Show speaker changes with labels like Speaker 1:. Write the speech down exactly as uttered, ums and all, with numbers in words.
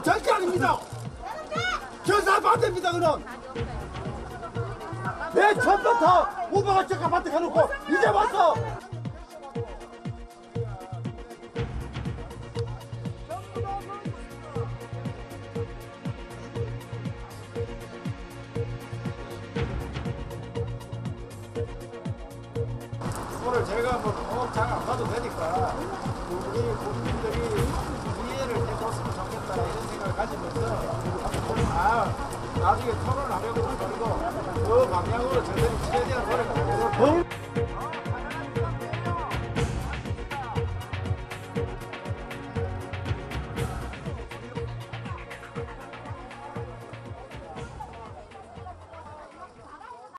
Speaker 1: 절대 아닙니다. 경사 반대입니다. 그럼 왜 처음부터 후보가 저 아파트 가놓고 이제 와서
Speaker 2: 오늘 제가 뭐잘안 봐도 되니까 우리 국민들이 이해를 해줬으면 좋겠다 이런 생각을 가지면서 아 나중에 토론을 하려고 그러고 그 방향으로 저들이 최대한 노력을